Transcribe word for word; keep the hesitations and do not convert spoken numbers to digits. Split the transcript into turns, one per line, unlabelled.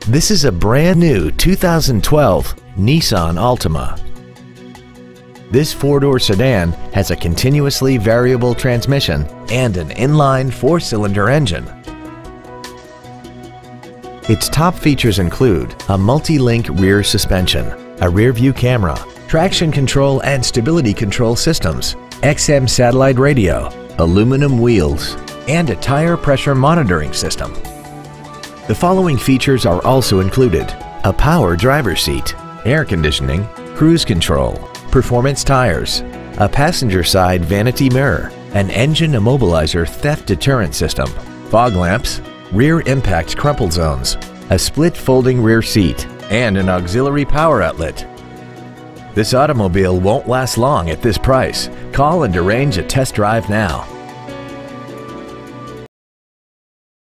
This is a brand new two thousand twelve Nissan Altima. This four-door sedan has a continuously variable transmission and an inline four-cylinder engine. Its top features include a multi-link rear suspension, a rear-view camera, traction control and stability control systems, X M satellite radio, aluminum wheels, and a tire pressure monitoring system. The following features are also included: a power driver's seat, air conditioning, cruise control, performance tires, a passenger side vanity mirror, an engine immobilizer theft deterrent system, fog lamps, rear impact crumple zones, a split folding rear seat, and an auxiliary power outlet. This automobile won't last long at this price. Call and arrange a test drive now.